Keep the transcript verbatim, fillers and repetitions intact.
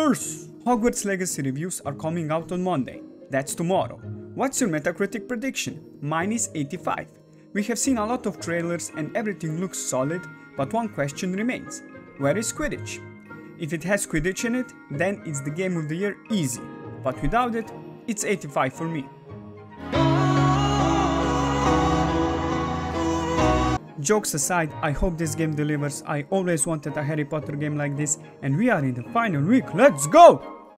Gamers! Hogwarts Legacy reviews are coming out on Monday. That's tomorrow. What's your Metacritic prediction? Mine is eighty-five. We have seen a lot of trailers and everything looks solid, but one question remains. Where is Quidditch? If it has Quidditch in it, then it's the game of the year easy. But without it, it's eighty-five for me. Jokes aside, I hope this game delivers. I always wanted a Harry Potter game like this, and we are in the final week. Let's go!